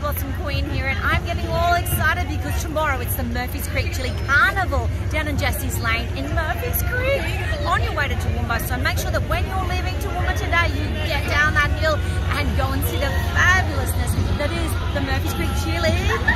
Blossom Queen here, and I'm getting all excited because tomorrow it's the Murphy's Creek Chilli Carnival down in Jesse's Lane in Murphy's Creek on your way to Toowoomba. So make sure that when you're leaving Toowoomba today, you get down that hill and go and see the fabulousness that is the Murphy's Creek Chilli